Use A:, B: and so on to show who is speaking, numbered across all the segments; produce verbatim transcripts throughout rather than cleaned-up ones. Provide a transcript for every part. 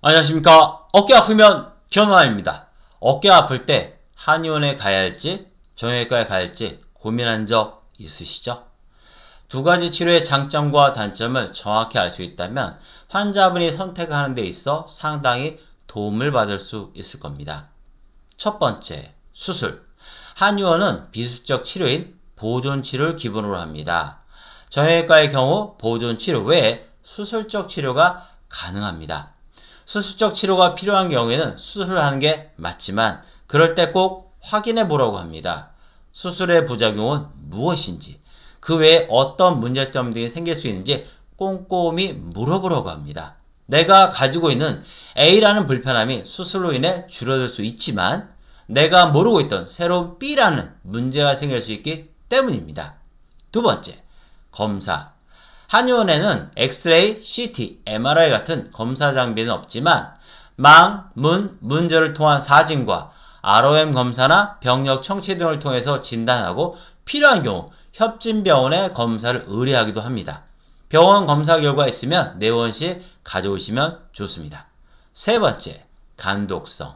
A: 안녕하십니까. 어깨 아프면 견우환입니다. 어깨 아플 때 한의원에 가야 할지 정형외과에 가야 할지 고민한 적 있으시죠? 두 가지 치료의 장점과 단점을 정확히 알 수 있다면 환자분이 선택하는 데 있어 상당히 도움을 받을 수 있을 겁니다. 첫 번째, 수술. 한의원은 비수적 치료인 보존치료를 기본으로 합니다. 정형외과의 경우 보존치료 외에 수술적 치료가 가능합니다. 수술적 치료가 필요한 경우에는 수술을 하는 게 맞지만 그럴 때 꼭 확인해 보라고 합니다. 수술의 부작용은 무엇인지, 그 외에 어떤 문제점 등이 생길 수 있는지 꼼꼼히 물어보라고 합니다. 내가 가지고 있는 A라는 불편함이 수술로 인해 줄어들 수 있지만 내가 모르고 있던 새로운 B라는 문제가 생길 수 있기 때문입니다. 두 번째, 검사. 한의원에는 엑스레이, 씨티, 엠알아이 같은 검사 장비는 없지만 망, 문, 문절을 통한 사진과 알오엠 검사나 병력 청취 등을 통해서 진단하고 필요한 경우 협진병원에 검사를 의뢰하기도 합니다. 병원 검사 결과 있으면 내원 시 가져오시면 좋습니다. 세 번째, 간독성.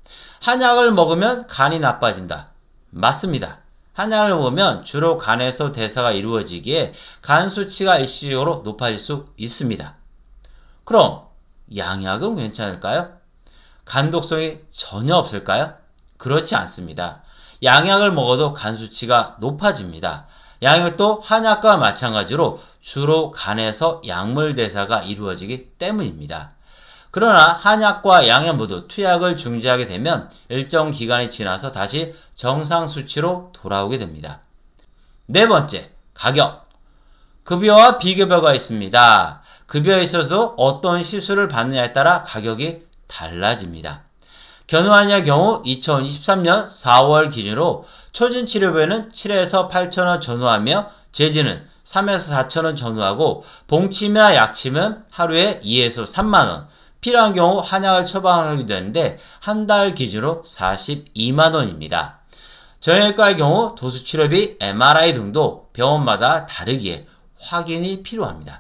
A: 한약을 먹으면 간이 나빠진다. 맞습니다. 한약을 먹으면 주로 간에서 대사가 이루어지기에 간 수치가 일시적으로 높아질 수 있습니다. 그럼 양약은 괜찮을까요? 간독성이 전혀 없을까요? 그렇지 않습니다. 양약을 먹어도 간 수치가 높아집니다. 양약도 한약과 마찬가지로 주로 간에서 약물 대사가 이루어지기 때문입니다. 그러나 한약과 양약 모두 투약을 중지하게 되면 일정 기간이 지나서 다시 정상 수치로 돌아오게 됩니다. 네 번째, 가격. 급여와 비급여가 있습니다. 급여에 있어서 어떤 시술을 받느냐에 따라 가격이 달라집니다. 견우한의의 경우 이천이십삼 년 사월 기준으로 초진치료비는 칠에서 팔천 원 전후하며 제지는 삼에서 사천 원 전후하고 봉침이나 약침은 하루에 이에서 삼만 원, 필요한 경우 한약을 처방하게 되는데 한 달 기준으로 사십이만 원입니다. 정형외과의 경우 도수치료비, 엠알아이 등도 병원마다 다르기에 확인이 필요합니다.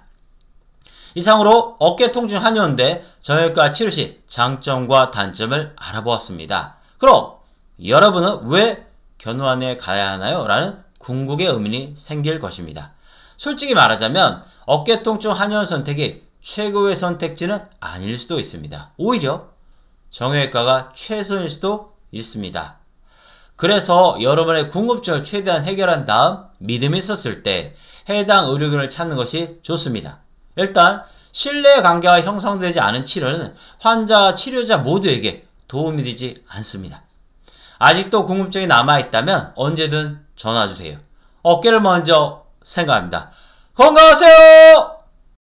A: 이상으로 어깨통증 한의원대 정형외과 치료 시 장점과 단점을 알아보았습니다. 그럼 여러분은 왜 견우한의에 가야 하나요? 라는 궁극의 의문이 생길 것입니다. 솔직히 말하자면 어깨통증 한의원 선택이 최고의 선택지는 아닐 수도 있습니다. 오히려 정형외과가 최선일 수도 있습니다. 그래서 여러분의 궁금증을 최대한 해결한 다음 믿음이 있었을 때 해당 의료기관을 찾는 것이 좋습니다. 일단 신뢰관계가 형성되지 않은 치료는 환자와 치료자 모두에게 도움이 되지 않습니다. 아직도 궁금증이 남아있다면 언제든 전화주세요. 어깨를 먼저 생각합니다. 건강하세요!